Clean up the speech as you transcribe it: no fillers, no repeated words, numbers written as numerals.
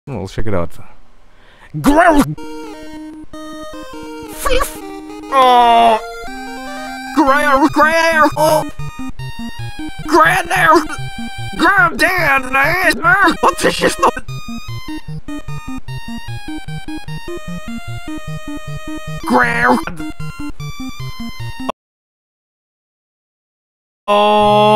Well, let's check it out. Growl! Fifth! Oh! Growl! Growl! Oh! Growl down! Growl down! Nice! What the shit? Growl! Oh!